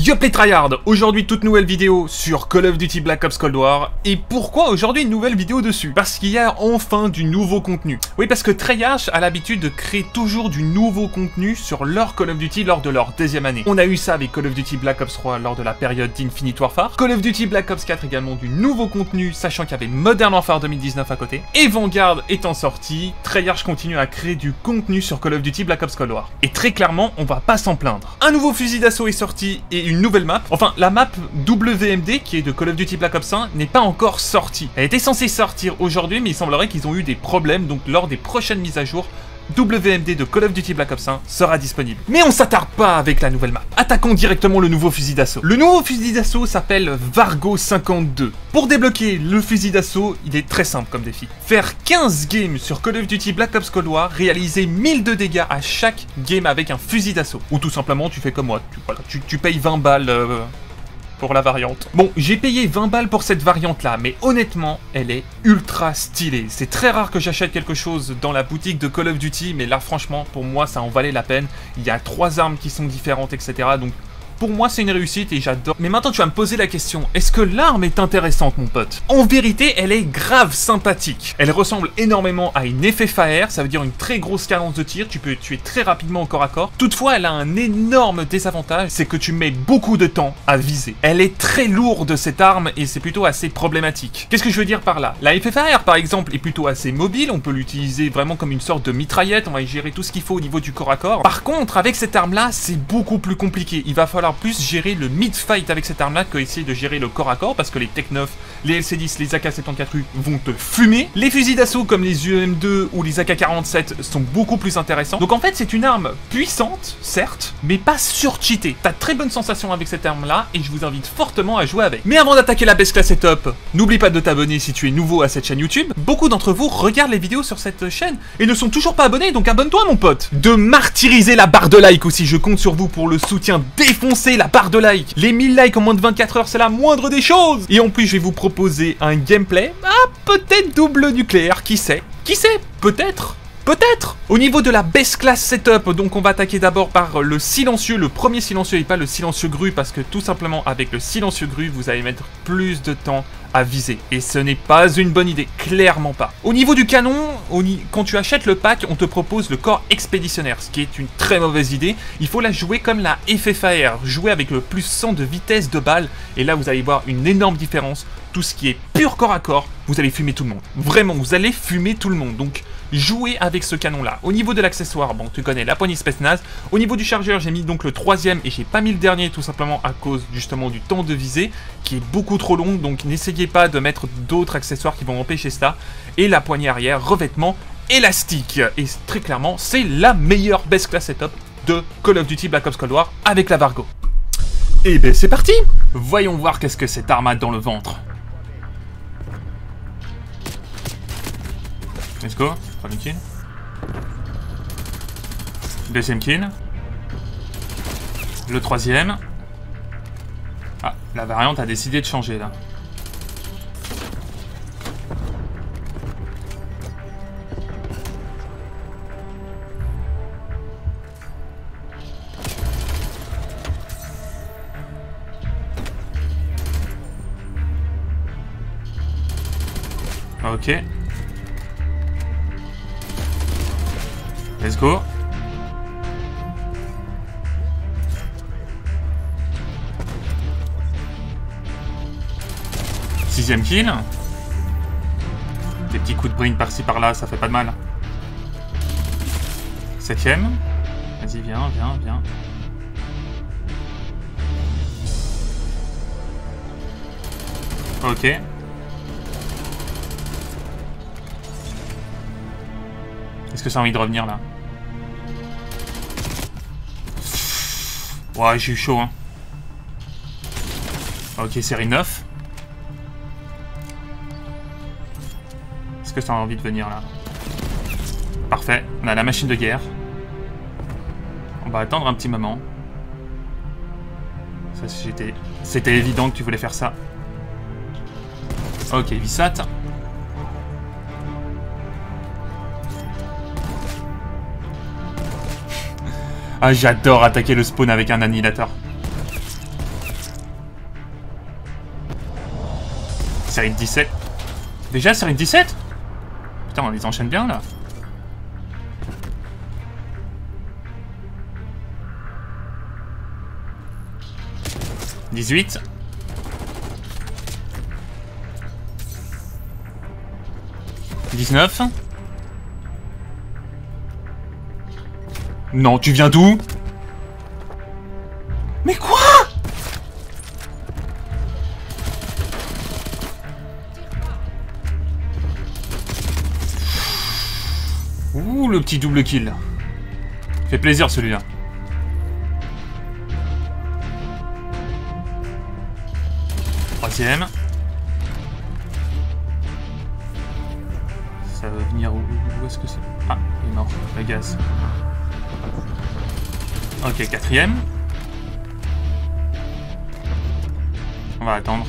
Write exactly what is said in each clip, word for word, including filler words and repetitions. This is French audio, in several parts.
Diop les tryhards, aujourd'hui toute nouvelle vidéo sur Call of Duty Black Ops Cold War. Et pourquoi aujourd'hui une nouvelle vidéo dessus? Parce qu'il y a enfin du nouveau contenu. Oui, parce que Treyarch a l'habitude de créer toujours du nouveau contenu sur leur Call of Duty lors de leur deuxième année. On a eu ça avec Call of Duty Black Ops trois lors de la période d'Infinite Warfare. Call of Duty Black Ops quatre également du nouveau contenu, sachant qu'il y avait Modern Warfare deux mille dix-neuf à côté. Et Vanguard étant sorti, Treyarch continue à créer du contenu sur Call of Duty Black Ops Cold War. Et très clairement, on va pas s'en plaindre. Un nouveau fusil d'assaut est sorti et une nouvelle map. Enfin, la map W M D qui est de Call of Duty Black Ops un n'est pas encore sortie. Elle était censée sortir aujourd'hui, mais il semblerait qu'ils ont eu des problèmes, donc lors des prochaines mises à jour, W M D de Call of Duty Black Ops un sera disponible. Mais on s'attarde pas avec la nouvelle map. Attaquons directement le nouveau fusil d'assaut. Le nouveau fusil d'assaut s'appelle Vargo cinquante-deux. Pour débloquer le fusil d'assaut, il est très simple comme défi. Faire quinze games sur Call of Duty Black Ops Cold War, réaliser mille de dégâts à chaque game avec un fusil d'assaut. Ou tout simplement, tu fais comme moi, tu, voilà, tu, tu payes vingt balles... Euh... pour la variante. Bon, j'ai payé vingt balles pour cette variante-là, mais honnêtement, elle est ultra stylée. C'est très rare que j'achète quelque chose dans la boutique de Call of Duty, mais là, franchement, pour moi, ça en valait la peine. Il y a trois armes qui sont différentes, et cetera. Donc, pour moi, c'est une réussite et j'adore. Mais maintenant, tu vas me poser la question, est-ce que l'arme est intéressante, mon pote? En vérité, elle est grave sympathique. Elle ressemble énormément à une F F A R, ça veut dire une très grosse cadence de tir, tu peux tuer très rapidement au corps à corps. Toutefois, elle a un énorme désavantage, c'est que tu mets beaucoup de temps à viser. Elle est très lourde, cette arme, et c'est plutôt assez problématique. Qu'est-ce que je veux dire par là? La F F A R, par exemple, est plutôt assez mobile, on peut l'utiliser vraiment comme une sorte de mitraillette, on va y gérer tout ce qu'il faut au niveau du corps à corps. Par contre, avec cette arme-là, c'est beaucoup plus compliqué. Il va falloir plus gérer le mid-fight avec cette arme-là que essayer de gérer le corps à corps, parce que les Tech neuf, les L C dix, les A K soixante-quatre U vont te fumer. Les fusils d'assaut comme les U M deux ou les A K quarante-sept sont beaucoup plus intéressants. Donc en fait, c'est une arme puissante, certes, mais pas sur-cheatée. T'as de très bonnes sensations avec cette arme-là, et je vous invite fortement à jouer avec. Mais avant d'attaquer la best class setup, n'oublie pas de t'abonner si tu es nouveau à cette chaîne YouTube. Beaucoup d'entre vous regardent les vidéos sur cette chaîne et ne sont toujours pas abonnés, donc abonne-toi mon pote. De martyriser la barre de like aussi, je compte sur vous pour le soutien. Défoncez la barre de like. Les mille likes en moins de vingt-quatre heures, c'est la moindre des choses. Et en plus, je vais vous proposer un gameplay, ah, peut-être double nucléaire, qui sait? Qui sait? Peut-être. Peut-être. Au niveau de la best class setup, donc on va attaquer d'abord par le silencieux, le premier silencieux et pas le silencieux grue, parce que tout simplement avec le silencieux grue, vous allez mettre plus de temps à viser. Et ce n'est pas une bonne idée, clairement pas. Au niveau du canon, au ni quand tu achètes le pack, on te propose le corps expéditionnaire, ce qui est une très mauvaise idée. Il faut la jouer comme la F F A R, jouer avec le plus cent de vitesse de balle, et là vous allez voir une énorme différence. Tout ce qui est pur corps à corps, vous allez fumer tout le monde. Vraiment, vous allez fumer tout le monde. Donc, jouez avec ce canon-là. Au niveau de l'accessoire, bon, tu connais la poignée Spetsnaz. Au niveau du chargeur, j'ai mis donc le troisième et j'ai pas mis le dernier, tout simplement à cause justement du temps de visée, qui est beaucoup trop long. Donc, n'essayez pas de mettre d'autres accessoires qui vont empêcher ça. Et la poignée arrière, revêtement élastique. Et très clairement, c'est la meilleure best class setup de Call of Duty Black Ops Cold War avec la Vargo. Et ben, c'est parti! Voyons voir qu'est-ce que cette arme a dans le ventre. Let's go, premier kill. Deuxième kill. Le troisième. Ah, la variante a décidé de changer là. Ok. Let's go. Sixième kill. Des petits coups de bring par-ci par-là, ça fait pas de mal. Septième. Vas-y, viens, viens, viens. Ok. Est-ce que ça a envie de revenir là? Ouais, j'ai eu chaud, hein. Ok, série neuf. Est-ce que ça a envie de venir là? Parfait, on a la machine de guerre. On va attendre un petit moment. Ça, c'était... C'était évident que tu voulais faire ça. Ok, Vissat. Ah, j'adore attaquer le spawn avec un annihilateur. Série de dix-sept. Déjà, série de dix-sept? Putain, on les enchaîne bien, là. dix-huit. dix-neuf. Non, tu viens d'où? Mais quoi? Ouh, le petit double kill. Fait plaisir celui-là. Troisième. Ça va venir où? Où est-ce que c'est? Ah, il est mort. Le gaz. Ok, quatrième. On va attendre.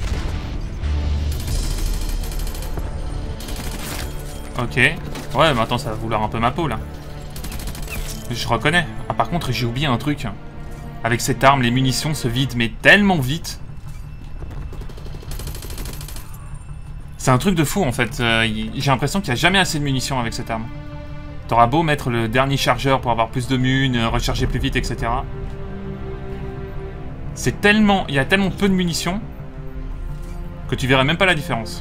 Ok. Ouais, mais attends, ça va vouloir un peu ma peau, là. Je reconnais. Ah, par contre, j'ai oublié un truc. Avec cette arme, les munitions se vident, mais tellement vite. C'est un truc de fou, en fait. Euh, j'ai l'impression qu'il n'y a jamais assez de munitions avec cette arme. T'auras beau mettre le dernier chargeur pour avoir plus de mun, recharger plus vite, et cetera. C'est tellement... Il y a tellement peu de munitions que tu verrais même pas la différence.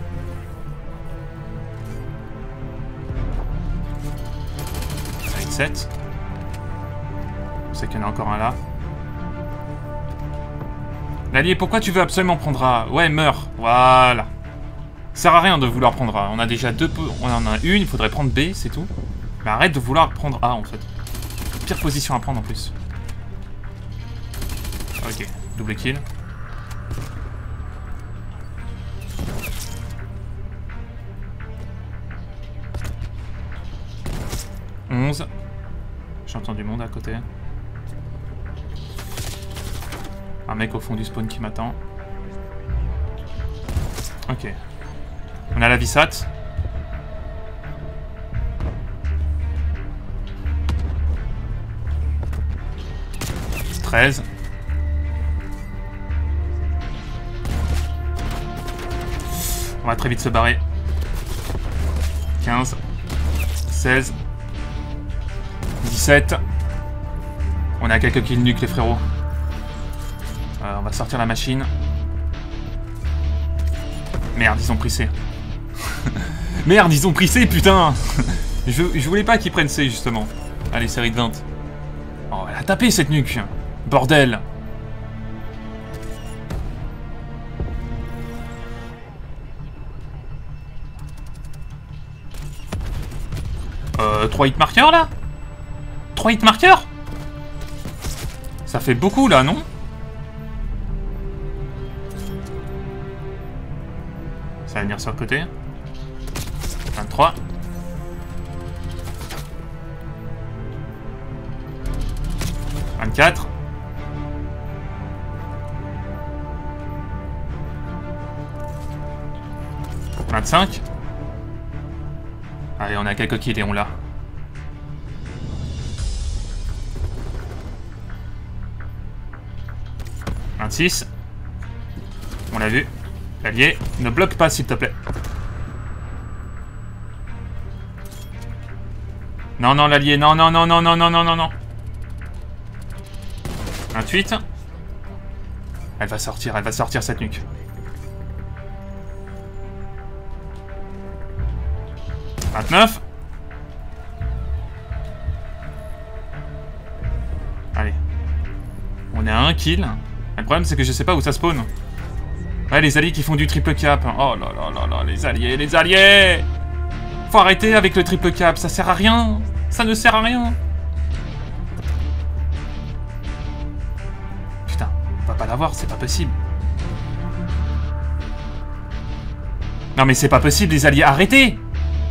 sept. On sait qu'il y en a encore un là. L'allié, pourquoi tu veux absolument prendre A? Ouais, meurs. Voilà. Ça sert à rien de vouloir prendre A. On a déjà deux... On en a une, il faudrait prendre B, c'est tout. Mais arrête de vouloir prendre A, en fait. Pire position à prendre, en plus. Ok, double kill. onze. J'entends du monde à côté. Un mec au fond du spawn qui m'attend. Ok. On a la Vissat. treize. On va très vite se barrer. quinze. seize. dix-sept. On a quelques kills nuques, les frérots. Euh, on va sortir la machine. Merde, ils ont pris C. Merde, ils ont pris C, putain. je, je voulais pas qu'ils prennent C, justement. Allez, série de vingt. Oh, elle a tapé, cette nuque. Bordel. Euh, trois hit marqueurs, là? trois hit marqueurs? Ça fait beaucoup, là, non? Ça va venir sur le côté. vingt-trois. vingt-quatre. vingt-cinq. Allez, on a quelques kills et on l'a. vingt-six. On l'a vu. L'allié, ne bloque pas s'il te plaît. Non, non, l'allié, non, non, non, non, non, non, non, non, non. vingt-huit. Elle va sortir, elle va sortir cette nuque. vingt-neuf. Allez. On est à un kill. Le problème, c'est que je sais pas où ça spawn. Ouais, les alliés qui font du triple cap. Oh là là là là, les alliés, les alliés! Faut arrêter avec le triple cap, ça sert à rien. Ça ne sert à rien. Putain, on va pas l'avoir, c'est pas possible. Non mais c'est pas possible, les alliés, arrêtez!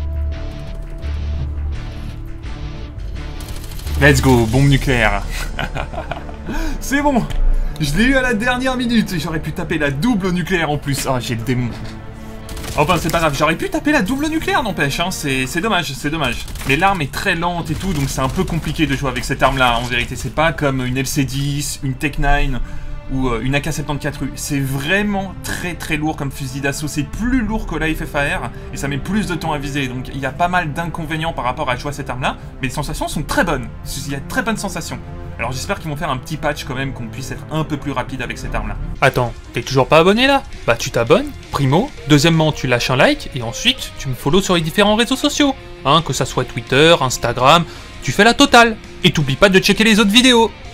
Let's go, bombe nucléaire. C'est bon. Je l'ai eu à la dernière minute. J'aurais pu taper la double nucléaire en plus. Ah, j'ai le démon. Enfin, c'est pas grave. J'aurais pu taper la double nucléaire, n'empêche. Hein. C'est dommage, c'est dommage. Mais l'arme est très lente et tout, donc c'est un peu compliqué de jouer avec cette arme-là. En vérité, c'est pas comme une L C dix, une Tech neuf ou euh, une A K soixante-quatorze U. C'est vraiment très très lourd comme fusil d'assaut, c'est plus lourd que la F F A R, et ça met plus de temps à viser, donc il y a pas mal d'inconvénients par rapport à jouer à cette arme-là, mais les sensations sont très bonnes, il y a de très bonnes sensations. Alors j'espère qu'ils vont faire un petit patch quand même, qu'on puisse être un peu plus rapide avec cette arme-là. Attends, t'es toujours pas abonné là? Bah tu t'abonnes, primo, deuxièmement tu lâches un like, et ensuite tu me follow sur les différents réseaux sociaux, hein, que ça soit Twitter, Instagram, tu fais la totale. Et t'oublies pas de checker les autres vidéos.